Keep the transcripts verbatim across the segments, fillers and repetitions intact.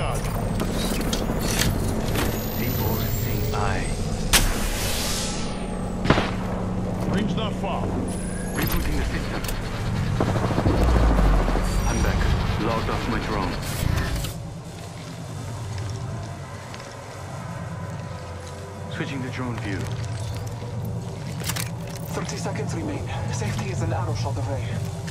charge. The all-seeing eye. Ring's not far. Rebooting the system. I'm back. Logged off my drone. Switching to drone view. Thirty seconds remain. Safety is an arrow shot away.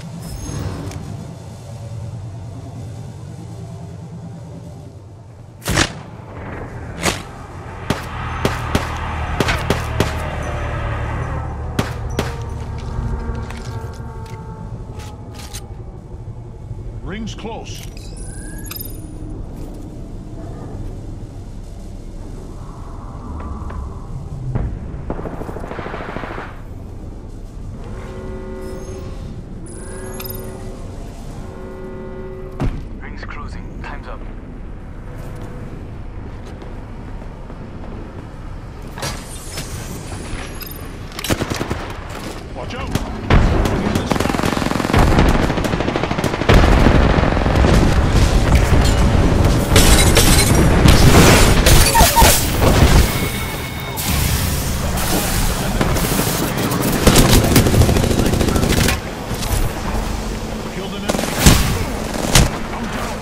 Ring's close. Ring's closing. Time's up. Watch out! Ring in the sky. Killed an enemy. I'm down.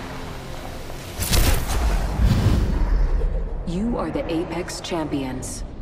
You are the Apex Champions.